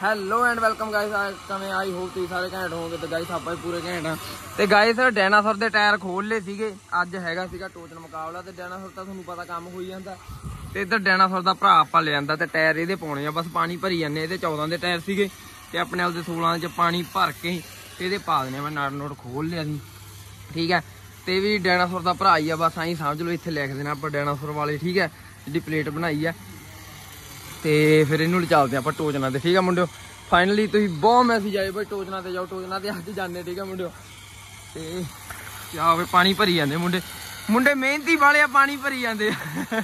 Hello and welcome guys. ਕਿਵੇਂ I hope ਤੁਸੀਂ ਸਾਰੇ ਘੈਂਟ ਹੋਵੋਗੇ ਤੇ ਗਾਇਸ ਆਪਾਂ ਵੀ ਪੂਰੇ ਘੈਂਟ ਆ। ਤੇ ਗਾਇਸ ਡਾਇਨਾਸੌਰ ਦੇ ਟਾਇਰ ਖੋਲ ਲਏ ਸੀਗੇ। ਅੱਜ ਹੈਗਾ ਸੀਗਾ ਟੋਚਨ ਮੁਕਾਬਲਾ ਤੇ ਡਾਇਨਾਸੌਰ ਤਾਂ ਤੁਹਾਨੂੰ ਪਤਾ ਕੰਮ ਹੋਈ ਜਾਂਦਾ ਤੇ ਇੱਧਰ ਡਾਇਨਾਸੌਰ ਦਾ ਭਰਾ ਆਪਾਂ ਲੈ ਆਂਦਾ ਤੇ ਟਾਇਰ ਇਹਦੇ ਪਾਉਣੇ ਆ। ਬਸ ਪਾਣੀ ਭਰੀ ਜਾਂਦੇ। ਇਹਦੇ 14 ਦੇ ਟਾਇਰ ਸੀਗੇ ਤੇ ਆਪਣੇ ਵਾਲ ਦੇ 16 ਚ ਪਾਣੀ ਭਰ ਕੇ ਇਹਦੇ ਪਾ ਦੇਣੇ। ਮੈਂ ਨਟ ਨੋਟ ਖੋਲ ਲਿਆ ਸੀ, ਠੀਕ ਹੈ। ਤੇ ਵੀ ਡਾਇਨਾਸੌਰ ਦਾ ਭਰਾ ਹੀ ਆ, ਬਸ ਐਂ ਸਮਝ ਲਓ। ਇੱਥੇ ਲਿਖ ਦੇਣਾ ਆਪਾਂ ਡਾਇਨਾਸੌਰ ਵਾਲੇ, ਠੀਕ ਹੈ। ਜਿਹੜੀ ਪਲੇਟ ਬਣਾਈ ਆ ਤੇ ਫਿਰ ਇਹਨੂੰ ਚੱਲਦੇ ਆਪਾਂ ਟੋਚਨਾ ਤੇ, ਠੀਕ ਹੈ ਮੁੰਡਿਓ। ਫਾਈਨਲੀ ਤੁਸੀਂ ਬਹੁਤ ਮੈਸੇਜ ਆਏ ਬਈ ਟੋਚਨਾ ਤੇ ਜਾਓ, ਟੋਚਨਾ ਤੇ ਅੱਜ ਜਾਂਦੇ, ਠੀਕ ਹੈ ਮੁੰਡਿਓ। ਤੇ ਕਿਆ ਹੋਵੇ ਪਾਣੀ ਭਰੀ ਜਾਂਦੇ ਮੁੰਡੇ ਮਿਹਨਤੀ ਵਾਲੇ ਆ, ਪਾਣੀ ਭਰੀ ਜਾਂਦੇ ਆ।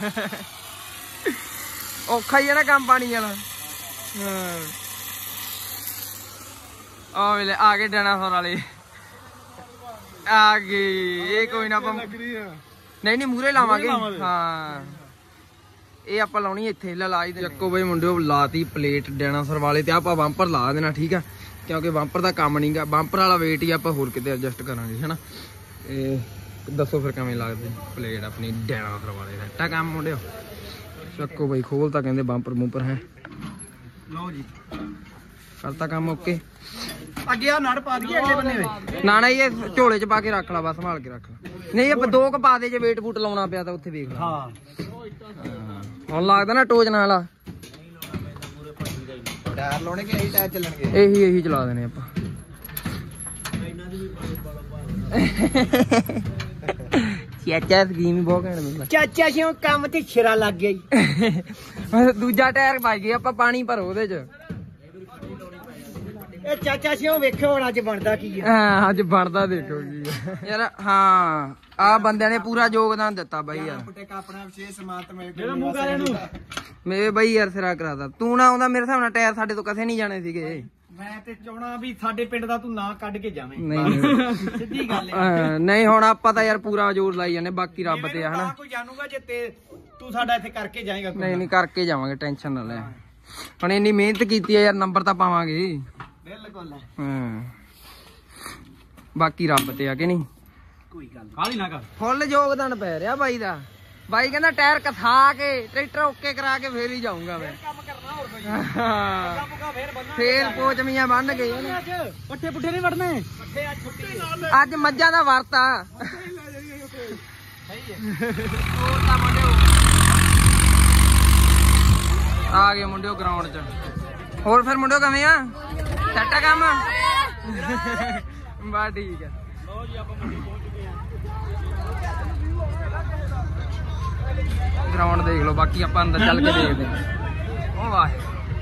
ਔਖਾ ਹੀ ਆ ਨਾ ਕੰਮ ਪਾਣੀ ਵਾਲਾ। ਆ ਵੇਲੇ ਆ ਗਏ ਡਾਇਨਾਸੌਰ ਵਾਲੇ ਆ ਗਏ। ਇਹ ਕੋਈ ਨਾ ਆਪਾਂ ਨਹੀਂ ਮੂਹਰੇ ਲਾਵਾਂਗੇ। ਹਾਂ ਇਹ ਆਪਾਂ ਲਾਉਣੀ ਇੱਥੇ ਲਾਈ ਦੇ। ਚੱਕੋ ਬਈ ਮੁੰਡਿਓ ਲਾਤੀ ਪਲੇਟ ਡਾਇਨਾਸੌਰ ਵਾਲੇ ਤੇ ਆਪਾਂ ਬੰਪਰ ਲਾ ਦੇਣਾ, ਠੀਕ ਆ। ਕਿਉਂਕਿ ਬੰਪਰ ਦਾ ਕੰਮ ਨਹੀਂਗਾ, ਬੰਪਰ ਵਾਲਾ ਵੇਟ ਹੀ ਆਪਾਂ ਹੋਰ ਕਿਤੇ ਐਡਜਸਟ ਕਰਾਂਗੇ, ਹਨਾ। ਤੇ ਦੱਸੋ ਫਿਰ ਕਿਵੇਂ ਲੱਗਦੀ ਪਲੇਟ ਆਪਣੀ ਡਾਇਨਾਸੌਰ ਵਾਲੇ ਦਾ ਟਾ ਕੰਮ ਮੁੰਡਿਓ। ਚੱਕੋ ਬਈ ਖੋਲ ਤਾਂ ਕਹਿੰਦੇ ਬੰਪਰ ਬੂੰਪਰ ਹੈ। ਲਓ ਜੀ ਕਰਤਾ ਕੰਮ ਓਕੇ। ਅੱਗੇ ਆ ਨੜ ਪਾ ਦਈਏ ਅਗਲੇ ਬੰਨੇ ਵੇ। ਨਾ ਇਹ ਝੋਲੇ ਚ ਪਾ ਕੇ ਰੱਖ ਲਾ, ਬਸ ਸੰਭਾਲ ਕੇ ਰੱਖ ਲਾ। ਨਹੀਂ ਇਹ ਦੋ ਕ ਪਾ ਦੇ, ਜੇ ਵੇਟ ਬੂਟ ਲਾਉਣਾ ਪਿਆ ਤਾਂ ਉੱਥੇ ਵੇਖ ਲਾ। ਹਾਂ ਹੁਣ ਲੱਗਦਾ ਨਾ ਟੋਚਨਾ ਵਾਲਾ ਟਾਇਰ ਲਾਉਣੇ ਕਿ ਇਹੀ ਟਾਇਰ ਚੱਲਣਗੇ। ਇਹੀ ਚਲਾ ਦੇਣੇ ਆਪਾਂ। ਚਾਚਾ ਸਕੀਮ ਬਹੁਤ ਘੈਂਟ ਮਿਲਦਾ। ਚਾਚਾ ਸਿਓ ਕੰਮ ਤੇ ਛਿਰਾ ਲੱਗ ਗਿਆ ਜੀ। ਦੂਜਾ ਟਾਇਰ ਪਾਈ ਗਏ ਆਪਾਂ, ਪਾਣੀ ਭਰੋ ਉਹਦੇ ਚ। ਇਹ ਚਾਚਾ ਸਿਓ ਵੇਖੋ ਹੁਣ ਅੱਜ ਬਣਦਾ ਕੀ ਹੈ। ਹਾਂ ਅੱਜ ਬਣਦਾ ਦੇਖੋ ਕੀ ਯਾਰ। ਹਾਂ ਆ ਬੰਦਿਆਂ ਨੇ ਪੂਰਾ ਯੋਗਦਾਨ ਦਿੱਤਾ ਬਾਈ ਯਾਰ। ਆਪਣਾ ਵਿਸ਼ੇਸ਼ ਸਮਾਨਤ ਮੇਰੇ ਬਾਈ ਯਾਰ ਸਿਰਾ ਕਰਾਦਾ। ਤੂੰ ਨਾ ਆਉਂਦਾ ਮੇਰੇ ਹਿਸਾਬ ਨਾਲ ਟਾਇਰ ਸਾਡੇ ਤੋਂ ਕਸੇ ਨਹੀਂ ਜਾਣੇ ਸੀਗੇ। ਮੈਂ ਤੇ ਚਾਹਣਾ ਵੀ ਸਾਡੇ ਪਿੰਡ ਦਾ ਤੂੰ ਨਾਂ ਕੱਢ ਕੇ ਜਾਵੇਂ। ਨਹੀਂ ਸਿੱਧੀ ਗੱਲ ਹੈ। ਨਹੀਂ ਹੁਣ ਆਪਾਂ ਤਾਂ ਯਾਰ ਪੂਰਾ ਜ਼ੋਰ ਲਾਈ ਜਾਂਦੇ, ਬਾਕੀ ਰੱਬ ਤੇ ਆ ਹਨਾ। ਕੋਈ ਜਾਣੂਗਾ ਜੇ ਤੇ ਤੂੰ ਸਾਡਾ ਇੱਥੇ ਕਰਕੇ ਜਾਏਗਾ। ਨਹੀਂ ਕਰਕੇ ਜਾਵਾਂਗੇ, ਟੈਨਸ਼ਨ ਨਾ ਲੈ। ਹੁਣ ਇੰਨੀ ਮਿਹਨਤ ਕੀਤੀ ਹੈ ਯਾਰ, ਨੰਬਰ ਤਾਂ ਪਾਵਾਂਗੇ ਬਿਲਕੁਲ। ਹਾਂ ਬਾਕੀ ਰੱਬ ਤੇ ਆ ਕਿ ਨਹੀਂ। ਕੋਈ ਗੱਲ ਕਾਹਲੀ ਨਾ ਕਰ, ਫੁੱਲ ਯੋਗਦਾਨ ਪੈ ਰਿਹਾ ਬਾਈ ਦਾ। ਬਾਈ ਕਹਿੰਦਾ ਟਾਇਰ ਕਥਾ ਕੇ ਟਰੈਕਟਰ ਓਕੇ ਕਰਾ ਕੇ ਫੇਰ ਹੀ ਜਾਊਂਗਾ ਮੈਂ। ਕੰਮ ਕਰਨਾ ਹੋਰ ਕੋਈ। ਫੇਰ ਪੋਚਮੀਆਂ ਬੰਨ ਗਏ ਪੱਠੇ ਪੁੱਠੇ ਨਹੀਂ ਵੜਨੇ। ਅੱਜ ਮੱਝਾਂ ਦਾ ਵਰਤ ਆ। ਆ ਗਏ ਮੁੰਡਿਓ ਗਰਾਊਂਡ ਚ। ਹੋਰ ਫਿਰ ਮੁੰਡਿਓ ਕਿਵੇਂ ਆ? ਸੈੱਟ ਆ ਕੰਮ? ਬਸ ਠੀਕ ਆ। ਲਓ ਜੀ ਆਪਾਂ ਮੰਡੀ ਪਹੁੰਚ ਚੁੱਕੇ ਆ। ਗਰਾਊਂਡ ਦੇਖ ਲਓ, ਬਾਕੀ ਆਪਾਂ ਅੰਦਰ ਚੱਲ ਕੇ ਦੇਖਦੇ ਹਾਂ। ਉਹ ਵਾਹ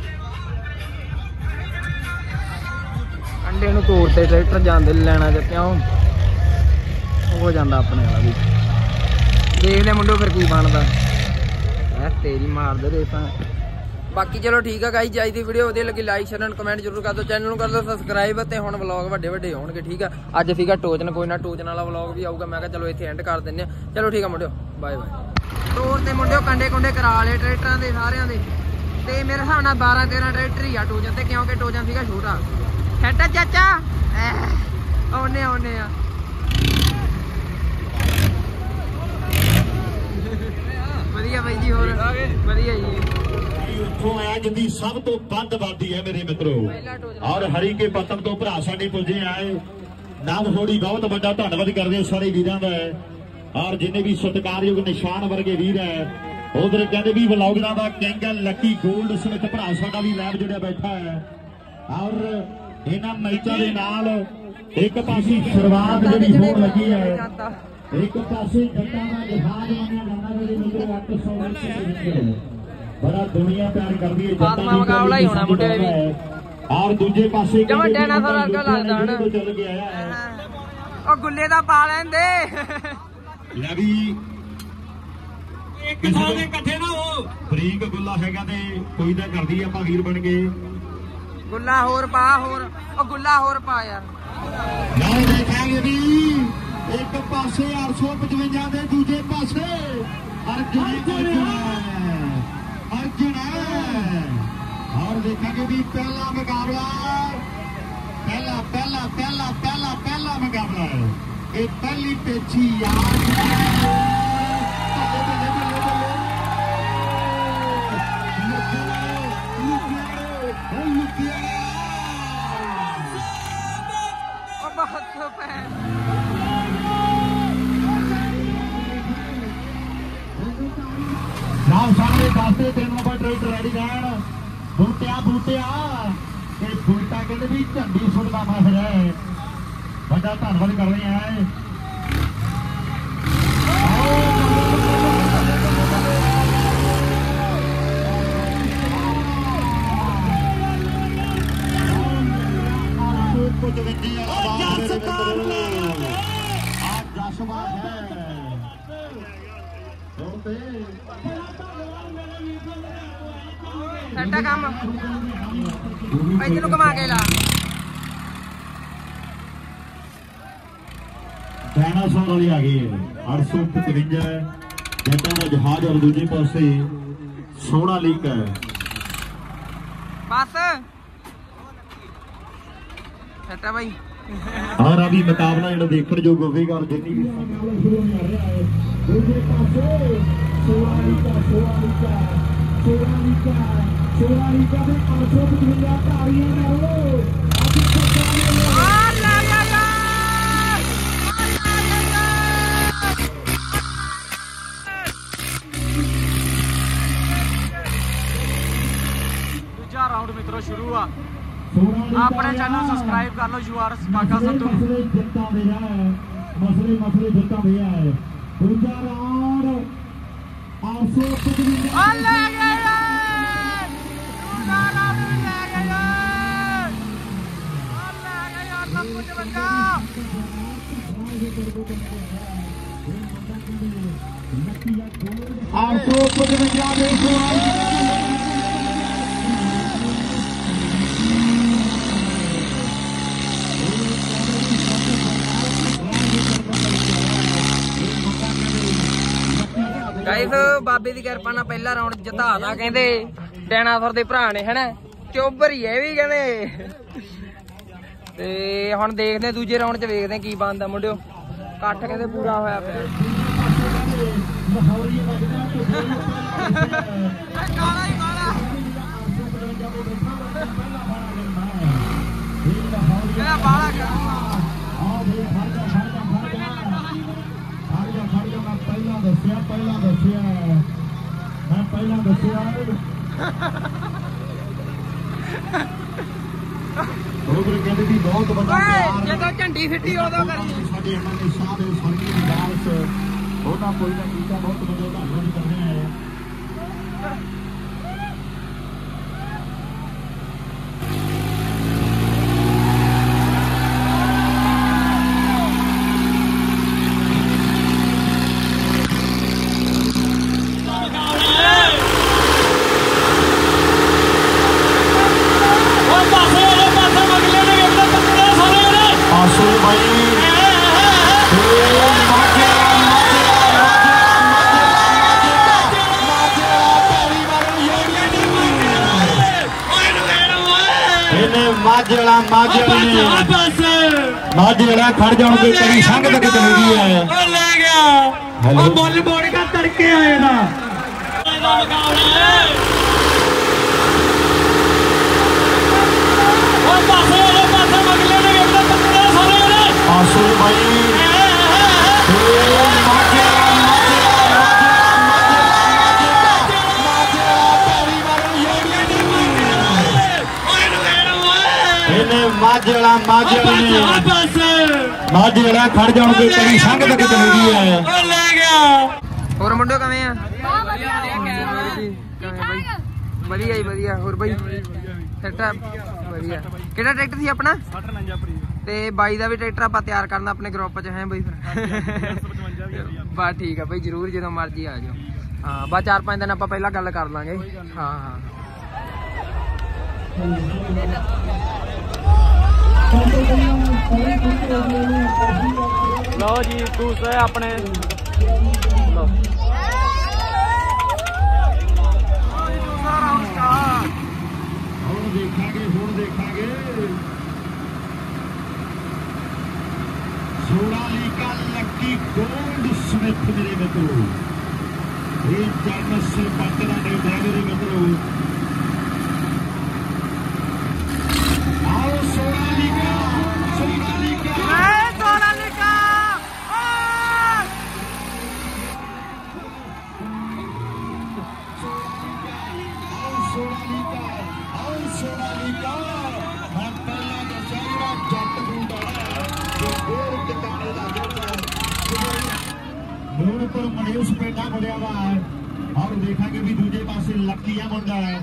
ਅੰਡੇ ਨੂੰ ਤੋੜਤੇ ਟਰੈਕਟਰ ਜਾਂਦੇ ਲੈਣਾ ਚ, ਕਿਉਂ ਹੋ ਜਾਂਦਾ ਆਪਣੇ ਵਾਲਾ ਵੀ। ਦੇਖਦੇ ਮੁੰਡਿਓ ਫਿਰ ਕੀ ਬਣਦਾ। ਤੇਰੀ ਮਾਰਦੇ ਰੇਸਾਂ। ਬਾਕੀ ਚਲੋ ਠੀਕ ਆ ਗਾਈਜ਼, ਅੱਜ ਦੀ ਵੀਡੀਓ ਵਧੀਆ ਲੱਗੀ ਲਾਈਕ ਸ਼ੇਅਰ ਐਂਡ ਕਮੈਂਟ ਜ਼ਰੂਰ ਕਰ ਦਿਓ। ਚੈਨਲ ਨੂੰ ਕਰ ਦਿਓ ਸਬਸਕ੍ਰਾਈਬ। ਤੇ ਹੁਣ ਵਲੌਗ ਵੱਡੇ ਹੋਣਗੇ, ਠੀਕ ਆ। ਅੱਜ ਸੀਗਾ ਟੋਚਨ, ਕੋਈ ਨਾ ਟੋਚਨ ਵਾਲਾ ਵਲੌਗ ਵੀ ਆਊਗਾ। ਮੈਂ ਕਿਹਾ ਚਲੋ ਇੱਥੇ ਐਂਡ ਕਰ ਦਿੰਦੇ ਆ। ਚਲੋ ਠੀਕ ਆ ਮੁੰਡਿਓ, ਬਾਏ ਬਾਏ। ਟੋਰ ਤੇ ਮੁੰਡਿਓ ਕੰਡੇ ਕੁੰਡੇ ਕਰਾ ਲਏ ਟਰੈਕਟਰਾਂ ਦੇ ਸਾਰਿਆਂ ਦੇ। ਤੇ ਮੇਰੇ ਹਿਸਾਬ ਨਾਲ 12-13 ਟਰੈਕਟਰ ਹੀ ਆ ਟੋਚਨ ਤੇ, ਕਿਉਂਕਿ ਟੋਚਨ ਸੀਗਾ ਛੋਟਾ। ਛੱਡਾ ਚਾਚਾ ਆਉਨੇ ਆ। ਵਧੀਆ ਬਾਈ ਜੀ, ਹੋਰ ਵਧੀਆ ਜੀ। ਅੱਜ ਦੀ ਸਭ ਤੋਂ ਵੱਧ ਆਬਾਦੀ ਹੈ ਮੇਰੇ ਮਿੱਤਰੋ, ਔਰ ਹਰੀਕੇ ਪੱਤਨ ਤੋਂ ਭਰਾ ਸਾਡੇ ਪੁੱਜੇ ਆਏ। ਨਾਮ ਥੋੜੀ ਬਹੁਤ ਵੱਡਾ ਧੰਨਵਾਦ ਕਰਦੇ ਸਾਰੇ ਵੀਰਾਂ ਦਾ, ਔਰ ਜਿੰਨੇ ਵੀ ਸਤਿਕਾਰਯੋਗ ਨਿਸ਼ਾਨ ਵਰਗੇ ਵੀਰ ਹੈ। ਉਧਰ ਕਹਿੰਦੇ ਵੀ ਵਲੌਗਰਾਂ ਦਾ ਕਿੰਗ ਲੱਕੀ ਗੋਲਡ ਸਮਿਥ ਭਰਾ ਸਾਡਾ ਵੀ ਲਾਈਵ ਜੁੜਿਆ ਬੈਠਾ ਹੈ। ਔਰ ਇਹਨਾਂ ਮੈਚਾਂ ਦੇ ਨਾਲ ਇੱਕ ਪਾਸੇ ਸ਼ੁਰੂਆਤ ਜਿਹੜੀ ਹੋਣ ਲੱਗੀ ਹੈ, ਇੱਕ ਪਾਸੇ ਜੱਟਾਂ ਦਾ ਜਹਾਜ਼ ਮੰਨਿਆ ਜਾਂਦਾ ਮੇਰੇ ਮਿੱਤਰੋ। 800 ਵਿੱਚ ਬੜਾ ਦੁਨੀਆ ਪਿਆਰ ਕਰਦੀ ਹੈ ਜੱਟਾਂ ਦੀ ਮੁਕਾਬਲਾ ਹੀ ਹੋਣਾ ਮੁੰਡੇ ਵੀ। ਔਰ ਦੂਜੇ ਪਾਸੇ ਜਮਾ ਡਾਇਨਾਸੌਰ ਵਰਗਾ ਲੱਗਦਾ ਹਣ। ਚੱਲ ਕੇ ਆਇਆ ਹੈ ਉਹ ਗੁੱਲੇ ਦਾ ਪਾ ਲੈਂਦੇ ਲੈ ਵੀ ਇੱਕ ਥਾਂ ਦੇ ਇਕੱਠੇ ਨਾ ਹੋ। ਬਰੀਕ ਗੁੱਲਾ ਹੈਗਾ ਤੇ ਕੋਈ ਤਾਂ ਕਰਦੀ ਆਪਾਂ ਵੀਰ ਬਣ ਗਏ। ਗੁੱਲਾ ਹੋਰ ਪਾ, ਹੋਰ ਉਹ ਗੁੱਲਾ ਹੋਰ ਪਾ ਯਾਰ। ਲਓ ਦੇਖਾਂਗੇ ਵੀ ਇੱਕ ਪਾਸੇ 855 ਦੇ, ਦੂਜੇ ਪਾਸੇ ਅਰਜੁਨ और देखेंगे भी पहला मुकाबला पहला मुकाबला है। ये पहली पेची याद ਆਪਰੇਟਰ ਰੈਡੀ ਰਹਿਣ। ਬੂਟਿਆ ਤੇ ਬੂਟਾ ਕਹਿੰਦੇ ਵੀ ਝੰਡੀ ਸੁੱਟਦਾ ਮਾਹਿਰ ਹੈ। ਵੱਡਾ ਧੰਨਵਾਦ ਕਰਦੇ ਆ। ਸਾਡਾ ਕੰਮ ਇੱਥੇ ਨੂੰ ਘੁਮਾ ਕੇ ਲਾ। ਡਾਇਨਾਸੌਰ ਵਾਲੀ ਆ ਗਈ 855 ਜੱਟਾਂ ਦਾ ਜਹਾਜ਼ ਔਰ ਦੂਜੇ ਪਾਸੇ ਸੋਹਣਾ ਲੀਕ ਹੈ। ਬਸ ਸੱਟਾ ਬਾਈ ਔਰ ਅਭੀ ਮੁਕਾਬਲਾ ਜਿਹੜਾ ਦੇਖਣ ਯੋਗ ਹੋਵੇਗਾ ਔਰ ਜਿੰਨੀ ਵੀ ਦੂਜੇ ਪਾਸੇ ਸੋਨਾਲੀਕਾ ਦੇ 855 ਤਾੜੀਆਂ ਮਾਰੋ। ਦੂਜਾ ਰਾਉਂਡ ਮਿੱਤਰੋ ਸ਼ੁਰੂ ਆ। ਆਪਣੇ ਚੈਨਲ ਸਬਸਕ੍ਰਾਈਬ ਕਰ ਲਓ ਯੂਆਰਐਸ ਬਾਗਾ ਸੰਤੂ। ਮਸਲੇ ਜਿੱਤਾਂ ਦੇ ਆ। ਦੂਜਾ ਰਾਉਂਡ 855 ਆ ਲੈ ਗਿਆ ਦੂਜਾ ਰਾਉਂਡ ਵੀ ਲੈ ਗਿਆ। ਆ ਲੈ ਗਿਆ 855 ਦੇ ਗਾਇਸ ਬਾਬੇ ਦੀ ਕਿਰਪਾ ਨਾਲ ਪਹਿਲਾ ਰਾਉਂਡ ਜਿਤਾਦਾ ਕਹਿੰਦੇ ਡਾਇਨਾਸੌਰ ਦੇ ਭਰਾ ਨੇ ਹਨਾ। ਚੋਬਰ ਹੀ ਇਹ ਵੀ ਕਹਿੰਦੇ। ਤੇ ਹੁਣ ਦੇਖਦੇ ਦੂਜੇ ਰਾਉਂਡ 'ਚ ਵੇਖਦੇ ਕੀ ਬਣਦਾ ਮੁੰਡਿਓ। ਇਕੱਠ ਕਹਿੰਦੇ ਪੂਰਾ ਹੋਇਆ ਪਿਆ। ਕਾਲਾ ਹੀ ਕਾਲਾ ਕਿਹੜਾ ਬਾਲਾ ਕਰੂਗਾ। ਪਹਿਲਾਂ ਦੱਸਿਆ ਉਹ ਕਹਿੰਦੇ ਵੀ ਬਹੁਤ ਵੱਡਾ ਜਦੋਂ ਝੰਡੀ ਫਿੱਟੀ ਉਦੋਂ ਕਰੀ। ਸਾਡੇ ਐਮਐਲਏ ਸਾਹਿਬ ਸਰਗੀ ਦੀ ਦਾਸ ਉਹਨਾਂ ਕੋਈ ਨਾ ਕੀਤਾ ਬਹੁਤ ਵੱਡਾ ਧੰਨਵਾਦ ਕਰਦੇ ਆ। ਮਾਝੇੜਾ ਖੜ ਜਾਣਗੇ ਕਰੀ ਸੰਗ ਤੱਕ ਚਲੇਗੀ ਹੈ। ਉਹ ਲੈ ਗਿਆ ਉਹ ਮੁੱਲ ਮੋੜ ਕੇ ਤੜਕੇ ਆਏ ਨਾ ਉਹ ਪਾਸੇ ਮਗਲੇ ਨੇ ਵੇਖਦਾ ਪੱਕੇ ਸਾਰੇ ਨੇ ਆਸੂ ਬਾਈ ਮਾਝੇੜਾ ਖੜ ਜਾਣਗੇ ਕਰੀ ਸੰਗ ਤੱਕ ਚਲੇਗੀ ਹੈ। ਉਹ ਲੈ ਗਿਆ ਹੋਰ ਮੁੰਡੋ ਕਿਵੇਂ ਆ? ਵਧੀਆ ਜੀ ਵਧੀਆ। ਹੋਰ ਬਾਈ ਟਰੈਕਟਰ ਵਧੀਆ। ਕਿਹੜਾ ਟਰੈਕਟਰ ਸੀ ਆਪਣਾ? 59 ਤੇ ਬਾਈ ਦਾ ਵੀ ਟਰੈਕਟਰ ਆਪਾਂ ਤਿਆਰ ਕਰਨਾ ਆਪਣੇ ਗਰੁੱਪ 'ਚ ਹੈ ਬਾਈ ਫਿਰ। ਬਸ ਠੀਕ ਆ ਬਾਈ ਜਰੂਰ ਜਦੋਂ ਮਰਜ਼ੀ ਆ ਜਾਓ। ਹਾਂ ਬਸ 4-5 ਦਿਨ ਆਪਾਂ ਪਹਿਲਾਂ ਗੱਲ ਕਰ ਲਾਂਗੇ। ਹਾਂ ਹਾਂ ਲਓ ਜੀ ਦੂਸਰੇ ਆਪਣੇ ਲਓ ਹੁਣ ਦੇਖਾਂਗੇ ਸੋਨਾਲੀਕਾ ਲੱਕੀ ਗੋਲਡ ਸਮਿਥ ਮੇਰੇ ਮਿੱਤਰੋ। ਇਹ ਜਨਮ ਸੇ ਪੱਤਰਾ ਦੇ ਮੇਰੇ ਮਿੱਤਰੋ। ਆਓ ਸੋਨਾਲੀਕਾ और मनीष पेटा मुड़िया वा है और देखा कि भी दूजे पासे लक्की है मुंडा है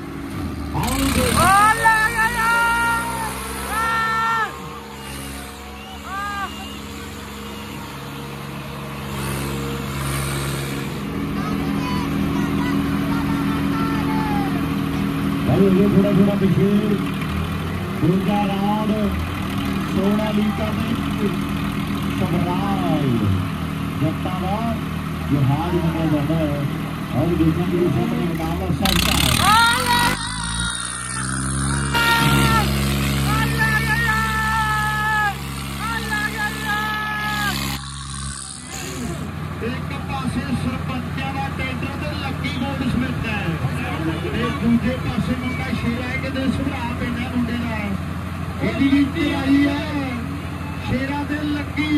ये थोड़ा थोड़ा पीछे दूसरा राउंड 16 लीटर में सबराज जत्तावा जो हार माना जाता है और देखने के सामने नाम सकता है एक पासे सरपंचा का टेंडर तो लक्की गोल्ड स्मिथ है दूजे पासे मुंडा शेरा है कि सुभा पेंडा मुंडे का ਇਹਦੀ ਵੀ ਚੜਾਈ ਹੈ ਸ਼ੇਰਾ ਦੇ ਲੱਗੀ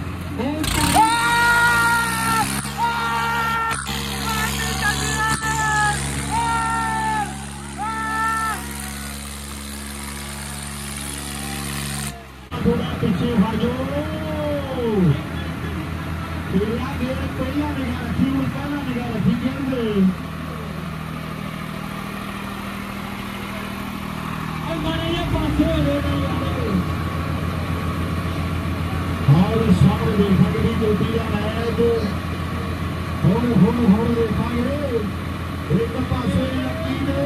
ਥੋੜਾ ਪਿੱਛੇ ਫੜ ਜੋ ਸ਼ੇਰਾ ਦੇ ਪਹਿਲਾਂ ਨਿਗਾਹ ਰੱਖੀ ਉਹ ਪਹਿਲਾਂ ਨਿਗਾਹ ਰੱਖੀ ਕਹਿੰਦੇ और सामने देखा कि चोटी का मैच होने देखांगे एक पासे लक्की ने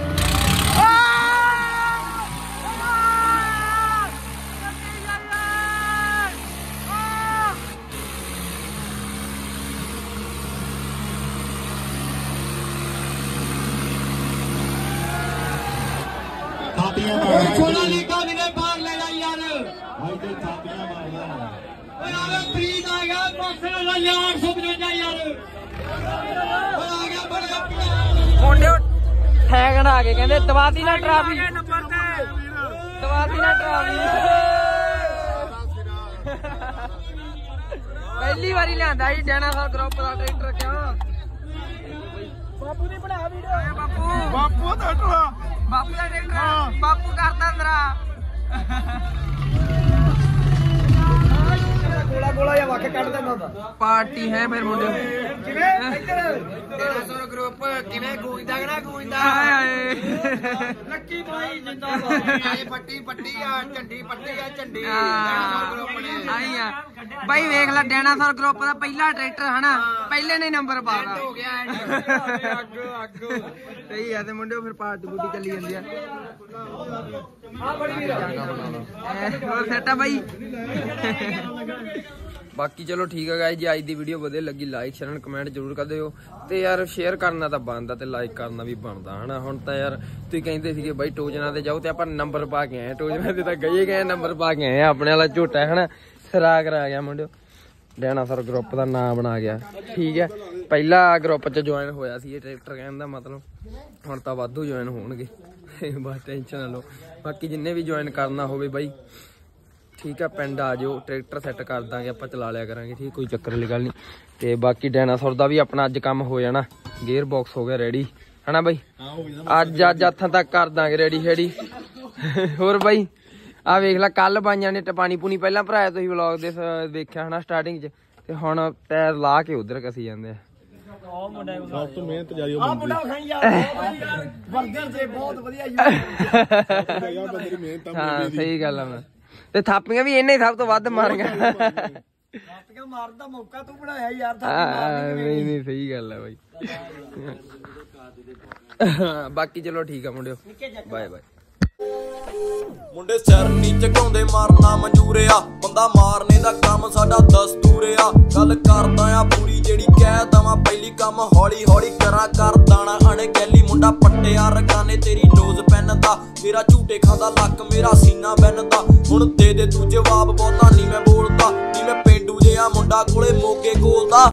छोला लीका मेरे भाग लेगा यार प्रीत आ गया 855 यार ਮੁੰਡੇ ਠੈਗਣ ਆ ਕੇ ਕਹਿੰਦੇ ਦਵਾਤੀ ਨਾ ਟਰਾਫੀ ਦਵਾਤੀ ਨਾ ਟਰਾਫੀ ਪਹਿਲੀ ਵਾਰੀ ਲਿਆਂਦਾ ਸੀ ਡਾਇਨਾਸੌਰ ਗਰੁੱਪ ਦਾ ਟਰੈਕਟਰ ਕਿਉਂ ਬਾਪੂ ਨੇ ਬਣਾ ਵੀਡੀਓ ਬਾਪੂ ਦਾ ਟਰੈਕਟਰ ਬਾਪੂ ਕਰਦਾ ਅੰਦਰਾ गोला या वाके काट देना था पार्टी है मेरे मुंडे किवे इधर 1300 ग्रुप किवे गूंजदा ना गूंजदा लक्की भाई जिंदाबाद ये पट्टी आ झंडी पट्टी आ झंडी 1300 ग्रुप ने आई आ भाई देख ले डायनासोर ग्रुप ਦਾ ਪਹਿਲਾ ਟਰੈਕਟਰ ਹੈ ਨਾ ਪਹਿਲੇ ਨੇ ਨੰਬਰ ਪਾਇਆ ਹੋ ਗਿਆ ਅੱਗ ਸਹੀ ਹੈ ਤੇ ਮੁੰਡਿਓ ਫਿਰ ਪਾਰਟੀ ਬੂਟੀ ਚੱਲੀ ਜਾਂਦੀ ਆ ਬੜੀ ਵੀਰ ਹੋਰ ਸੈਟ ਆ ਬਾਈ ਬਾਕੀ ਚਲੋ ਠੀਕ ਹੈ ਗਾਇਸ, ਜੇ ਅੱਜ ਦੀ ਵੀਡੀਓ ਵਧੀਆ ਲੱਗੀ ਲਾਈਕ ਸ਼ੇਅਰ ਕਮੈਂਟ ਜ਼ਰੂਰ ਕਰ ਦਿਓ ਤੇ ਯਾਰ ਸ਼ੇਅਰ ਕਰਨਾ ਤਾਂ ਬਣਦਾ ਤੇ ਲਾਈਕ ਕਰਨਾ ਵੀ ਬਣਦਾ ਹਨਾ। ਹੁਣ ਤਾਂ ਯਾਰ ਤੁਸੀਂ ਕਹਿੰਦੇ ਸੀਗੇ ਬਾਈ ਟੋਜਨਾ ਤੇ ਜਾਓ ਤੇ ਆਪਾਂ ਨੰਬਰ ਪਾ ਕੇ ਆਏ, ਟੋਜਨਾ ਤੇ ਤਾਂ ਗਏ ਨੰਬਰ ਪਾ ਕੇ ਆਏ ਆਪਣੇ ਵਾਲਾ ਝੋਟਾ ਹਨਾ ਸਰਾ ਕਰਾ ਗਿਆ ਮੁੰਡਿਓ, ਡਾਇਨਾਸੌਰ ਗਰੁੱਪ ਦਾ ਨਾਂ ਬਣਾ ਗਿਆ ਠੀਕ ਹੈ। ਪਹਿਲਾ ਗਰੁੱਪ 'ਚ ਜੁਆਇਨ ਹੋਇਆ ਸੀ ਇਹ ਟਰੈਕਟਰ ਕਹਿਣ ਦਾ ਮਤਲਬ, ਹੁਣ ਤਾਂ ਵਾਧੂ ਜੁਆਇਨ ਹੋਣਗੇ ਬਸ ਟੈਨਸ਼ਨ ਨਾ ਲਓ। ਬਾਕੀ ਜਿੰਨੇ ਵੀ ਜੁਆਇਨ ਕਰਨਾ ਹੋਵੇ ਬਾਈ ठीक है पिंड आ जाओ, ट्रैक्टर सैट कर देंगे आप चला लिया करेंगे ठीक, कोई चक्कर वाली गल नहीं। तो बाकी डायनासोर का भी अपना अज काम हो जाना, गेयर बॉक्स हो गया रेडी है ना बाई, अज हथा तक कर देंगे रेडी शेडी होर बाई आ वेख ला कल बाइया ने पानी पूनी पहला भराया तुसीं व्लॉग दे देखिया है ना स्टार्टिंग च, ते हुण टायर ला के उधर कसी जांदे हाँ सही गल है। ते थापियां भी इन्ने सब तो वध मारियां, थापियां मारन दा मौका तू बनाया यार, नहीं नहीं सही गल है भाई। बाकी चलो ठीक है मुंडियो, बाय बाय। मुंडे सिर नी झुकाउंदे मारना मंजूर आ, बंदा मारने दा काम साडा दस्तूर आ। गल करदा आ पूरी जेड़ी कह दवां पहली काम हौली हौली करा कर दाना अणगैली मुंडा पट्टिया रगाने तेरी नोज पैनदा, तेरा झूठे खांदा लक मेरा सीना बनदा। हुण दे तू जवाब बहुता नी मैं बोलदा, नी मैं पेंडू जिहा मुंडा कोले मोगे कोलदा।